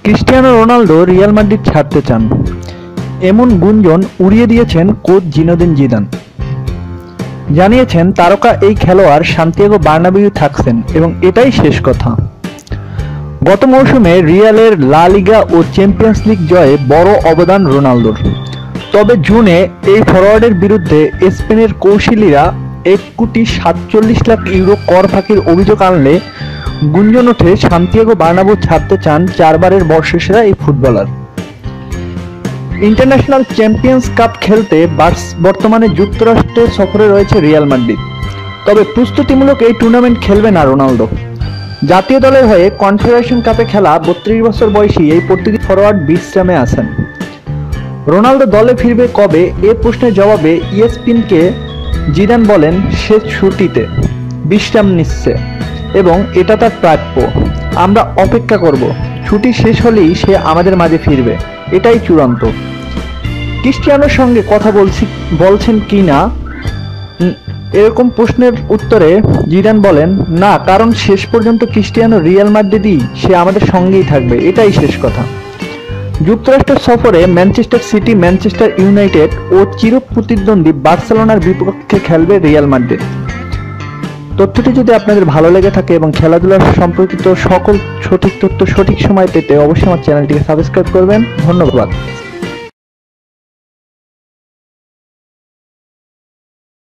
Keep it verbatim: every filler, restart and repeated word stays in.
Cristiano Ronaldo Real Madrid ছাড়তে চান, এমন গুঞ্জন উড়িয়ে দিয়েছেন কোচ জিনেদিন জিদান। জানিয়েছেন তারকা এই খেলোয়াড় সান্তিয়াগো বার্নাবেউ থাকছেন এবং এটাই শেষ কথা। গত মৌসুমে রিয়ালের লা লিগা ও চ্যাম্পিয়ন্স লিগ জয়ে বড় অবদান রোনালদোর। তবে জুনে এই ফরোয়ার্ডের বিরুদ্ধে স্পেনের কৌশলীরা এক কোটি সাতচল্লিশ লাখ ইউরো কর ফাঁকির অভিযোগ আনলে গুঞ্জন ওঠে সান্তিয়াগো বার্নাবেউ ছাড়তে চান চারবারের বর্ষসেরা এই ফুটবলার। ইন্টারন্যাশনাল চ্যাম্পিয়ন্স কাপ খেলতে বর্তমানে যুক্তরাষ্ট্রে সফরে রয়েছে রিয়াল মাদ্রিদ। তবে প্রস্তুতিমূলক এই টুর্নামেন্ট খেলবে না রোনালদো। জাতীয় দলের হয়ে কনফেডারেশন কাপে খেলা বত্রিশ বছর বয়সী এই পর্তুগিজ ফরোয়ার্ড বিশ্রামে আছেন। রোনালদো দলে ফিরবে কবে এ প্রশ্নের জবাবে ইএসপিএনকে জিদান বলেন, সে ছুটিতে বিশ্রাম নিচ্ছে এবং এটা তার প্রাপ্য। আমরা অপেক্ষা করব, ছুটি শেষ হলেই সে আমাদের মাঝে ফিরবে, এটাই চূড়ান্ত। ক্রিস্টিয়ানোর সঙ্গে কথা বলছি বলছেন কি না এরকম প্রশ্নের উত্তরে জিদান বলেন, না, কারণ শেষ পর্যন্ত ক্রিস্টিয়ানো রিয়াল মাদ্রিদই, সে আমাদের সঙ্গেই থাকবে, এটাই শেষ কথা। যুক্তরাষ্ট্র সফরে ম্যানচেস্টার সিটি, ম্যানচেস্টার ইউনাইটেড ও চির প্রতিদ্বন্দ্বী বার্সেলোনার বিপক্ষে খেলবে রিয়াল মাদ্রিদ। তথ্যটি যদি আপনাদের ভালো লেগে থাকে এবং খেলাধুলার সম্পর্কিত সকল সঠিক তথ্য সঠিক সময় পেতে অবশ্যই আমার চ্যানেলটিকে সাবস্ক্রাইব করবেন। ধন্যবাদ।